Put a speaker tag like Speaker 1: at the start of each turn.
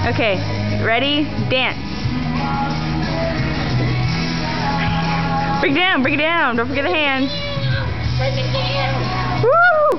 Speaker 1: Okay, ready? Dance. Bring it down, bring it down. Don't forget the hands.
Speaker 2: Break it down.
Speaker 1: Woo!